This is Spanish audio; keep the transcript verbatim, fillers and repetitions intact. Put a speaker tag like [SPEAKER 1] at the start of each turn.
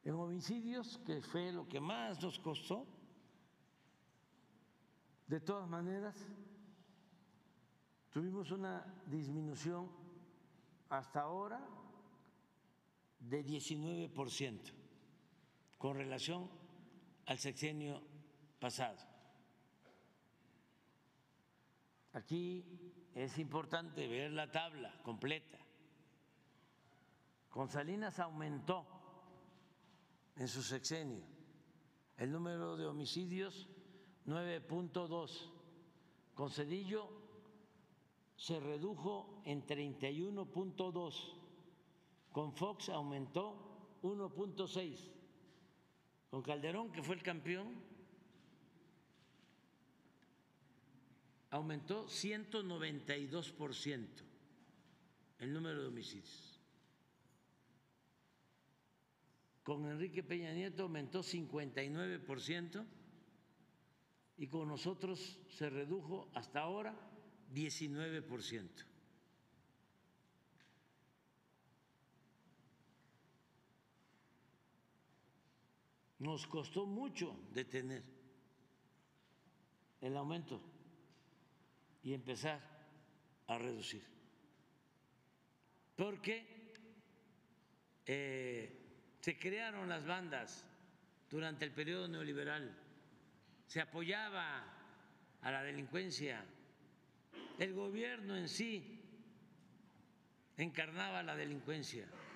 [SPEAKER 1] En homicidios, que fue lo que más nos costó, de todas maneras, tuvimos una disminución hasta ahora de diecinueve por ciento con relación al sexenio pasado. Aquí es importante ver la tabla completa. Con Salinas aumentó en su sexenio el número de homicidios nueve punto dos, con Zedillo se redujo en treinta y uno punto dos, con Fox aumentó uno punto seis, con Calderón, que fue el campeón, aumentó ciento noventa y dos por ciento el número de homicidios. Con Enrique Peña Nieto aumentó cincuenta y nueve por ciento y con nosotros se redujo hasta ahora diecinueve por ciento. Nos costó mucho detener el aumento y empezar a reducir, porque eh, se crearon las bandas durante el periodo neoliberal, se apoyaba a la delincuencia, el gobierno en sí encarnaba la delincuencia.